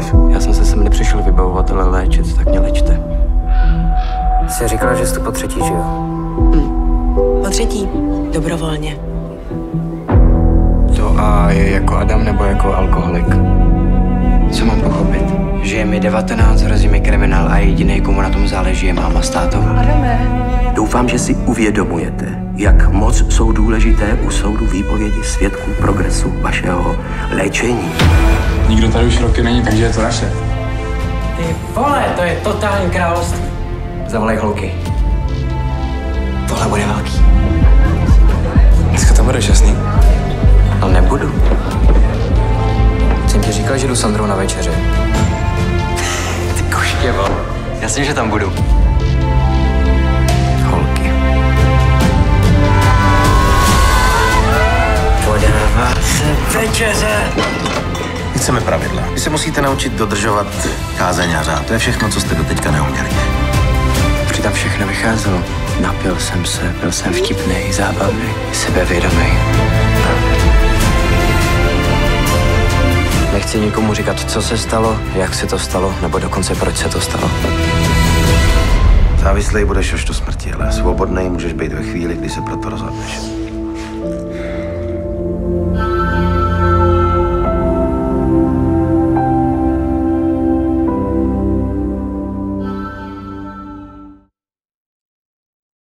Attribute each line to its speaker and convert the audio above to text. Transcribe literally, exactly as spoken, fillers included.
Speaker 1: cokoliv.
Speaker 2: Já jsem se sem nepřišel vybavovat, ale léčit, tak mě léčte.
Speaker 3: Jsi říkala, že jsi tu po třetí, že jo?
Speaker 4: Hm. Po třetí. Dobrovolně.
Speaker 2: To A je jako Adam nebo jako alkoholik? Co mám pochopit? Že je mi devatenáct, hrozí mi kriminál a jediný, komu na tom záleží, je máma s tátou.
Speaker 4: Adame.
Speaker 1: Doufám, že si uvědomujete, jak moc jsou důležité u soudu výpovědi svědků progresu vašeho léčení.
Speaker 5: Nikdo tady už roky není, takže je to naše.
Speaker 2: Ty vole, to je totální království. Zavolej holky. Tohle bude velký.
Speaker 5: Dneska tam budeš, jasný?
Speaker 2: No nebudu.
Speaker 3: Jsem ti říkal, že jdu s Androu na večeři.
Speaker 2: Ty koštěvo. Jasně, že tam budu. Holky. Podává se večeře.
Speaker 1: My chceme pravidla. Vy se musíte naučit dodržovat kázeň a řád. To je všechno, co jste doteďka neuměli.
Speaker 2: Přitom všechno vycházelo. Napil jsem se, byl jsem vtipnej, zábavný, sebevědomý. Nechci nikomu říkat, co se stalo, jak se to stalo, nebo dokonce proč se to stalo.
Speaker 1: Závislej budeš až do smrti, ale svobodnej můžeš být ve chvíli, kdy se proto rozhodneš.